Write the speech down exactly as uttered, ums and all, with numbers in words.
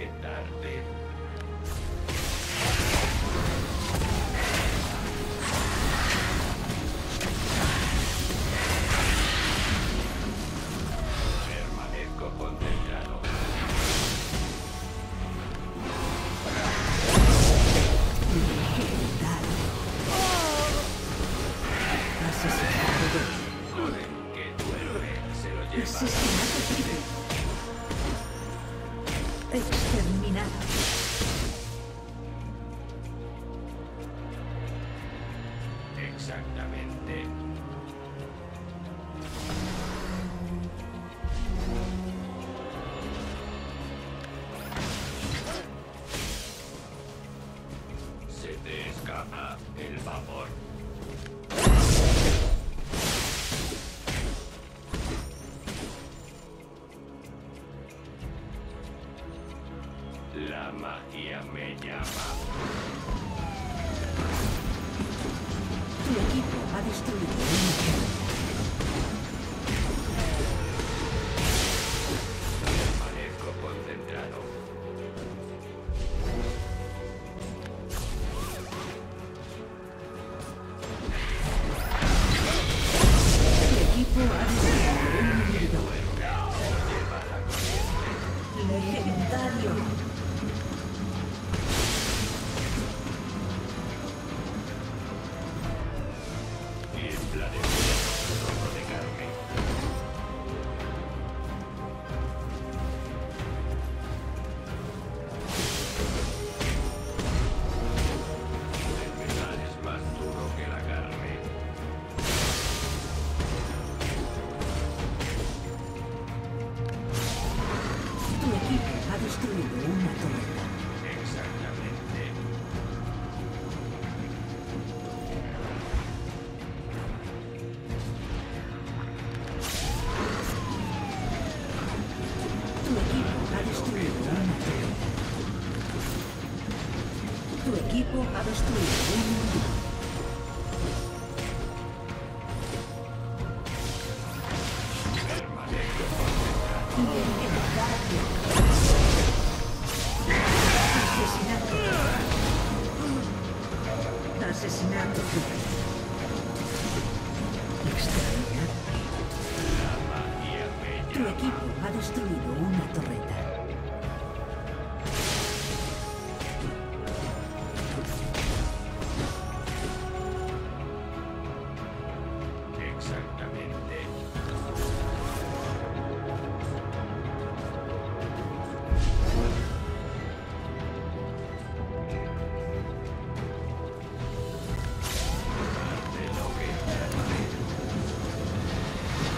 tarde. Permanezco concentrado. Joder, que tu héroe se lo lleva. Asesinato triple. Exterminado. Exactamente. Se te escapa el vapor. La magia me llama. Tu equipo ha destruido un objeto. Permanezco concentrado. Tu equipo ha destruido un inhibidor. Lleva la corriente. Legendario. Tiembla de miedo, trozo de carne. El metal es más duro que la carne. Tu equipo ha destruido una torreta. Exactamente. Tu equipo ha destruido una torreta. Tu equipo ha destruido un inhibidor. Permanezco concentrado. Legendario. Asesinato. Asesinato triple. Exterminado. La magia me Tu llama. equipo ha destruido una torreta.